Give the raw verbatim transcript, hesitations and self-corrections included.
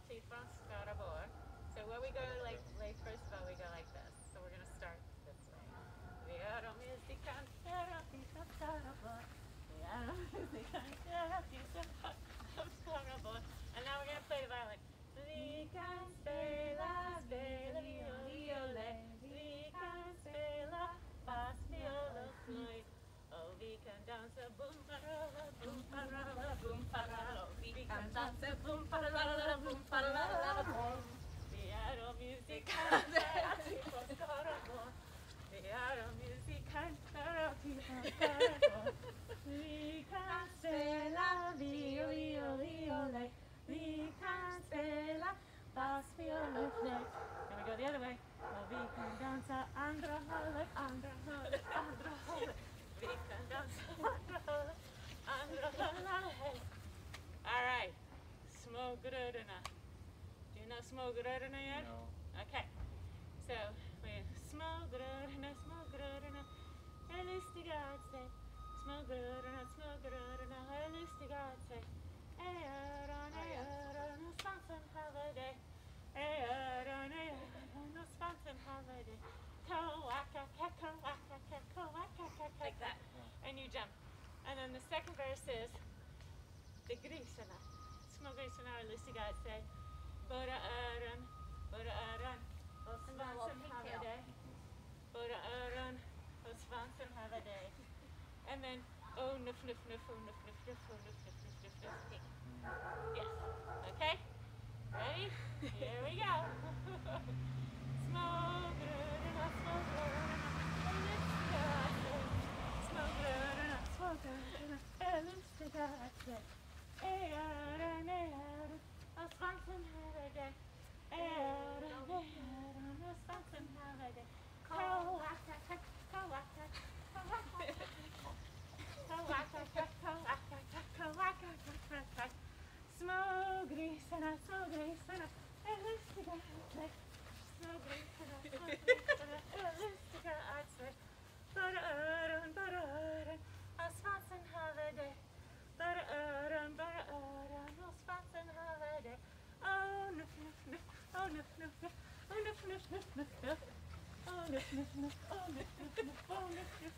alltid från Skaraborg. So where we go, like, like first of all, we go like this. So we're gonna start this way. Vi är de musikanter från Skaraborg. Vi är de musikanter från Skaraborg. And now we're gonna play the violin. Vi kan spela, spela violin. Vi kan spela fast viol och flöjt. Och vi kan dansa boom paralla, boom paralla, boom paralla. Och vi kan dansa boom paralla, boom paralla, boom. Vi är de musikanter från Skaraborg. Vi är de musikanter från Skaraborg. Vi kan spela viol, viol, violin. Vi kan spela bas, viol och flöjt. Can we go the other way? Och vi kan dansa andra hållet, andra hållet, andra hållet. Vi kan dansa andra hållet, andra hållet. All right, små grödorna. Do you know små grödorna yet? No. Okay, so we're små grödorna, små grödorna. Är lustiga att se. Små grödorna, små grödorna. Är lustiga att se. Är öron, är öron och svansen håller dig. Är öron, är öron och svansen håller dig. Ko-waka-ka, ko-waka-ka, ko-waka-ka. Like that. And you jump. And then the second verse is the grisarna. Små grisarna är lustiga att se. Bara öron, bara öron och svansen håller dig. Bara öron och svansen håller dig. And then, oh, nuff, nuff, nuff, oh, nuff, nuff, nuff, oh, nuff, nuff, nuff, nuff, nuff, nuff. Yes. Okay? Ready? Here we go. Små grödorna, små grödorna, är lustiga att se. Små grödorna, små grödorna, är lustiga att se. Är öron, är öron och svansen håller dig. Är öron, är öron och svansen håller dig. Ko-waka-ka, ko-waka-ka, ko-waka-ka. Ko-waka-ka, ko-waka-ka, ko-waka-ka. Små grisarna, små grisarna är lustiga att se. Små grisarna, små grisarna är lustiga att se. Bara öron, bara öron och svansen håller dig. Bara öron, bara öron och svansen håller dig. Oh, nuff, nuff, nuff, oh, nuff, nuff, nuff, oh, nuff, nuff, nuff, nuff, nuff. Oh, nuff, nuff, nuff, oh, nuff, nuff, nuff, oh, nuff, nuff,